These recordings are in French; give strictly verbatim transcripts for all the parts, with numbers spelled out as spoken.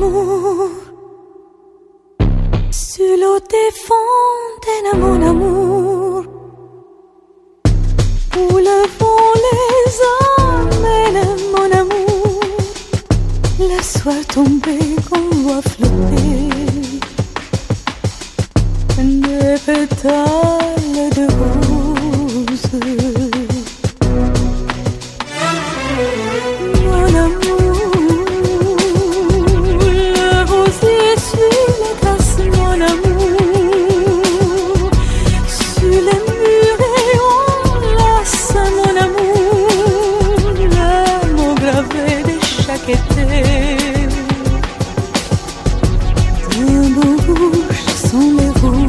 amour. Sur l'eau des fontaines, mon amour, où le vent les emmène, mon amour. Laisse-toi tomber, qu'on voit flotter des pétales de rose. Mon amour, le rosier sur les glaces, mon amour, sur les murs et on lasse, mon amour, le mot gravé de chaque été. De beaux bouches sont les roses.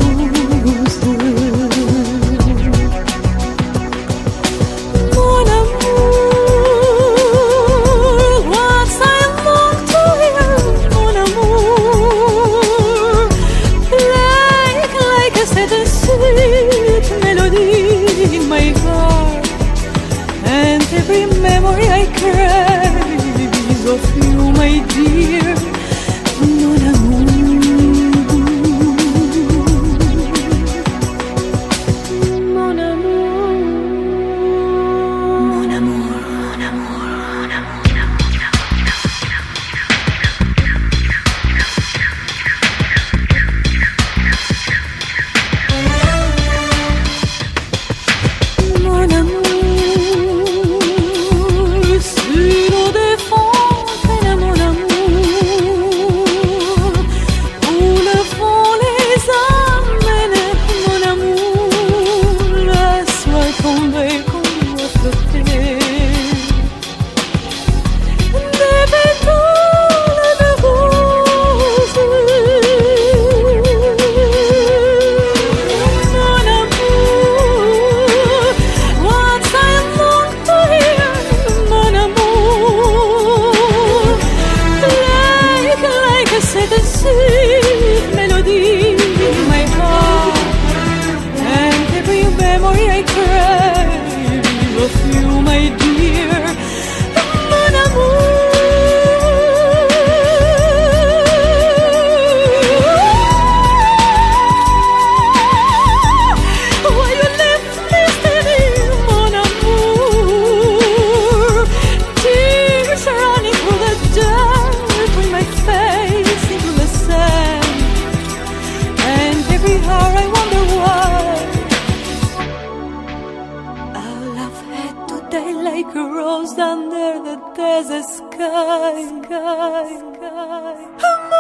Every memory I crave of you, my dear, mon amour. Mon amour, mon amour, mon amour, mon amour. Mon amour. Like a rose under the desert sky, sky, sky.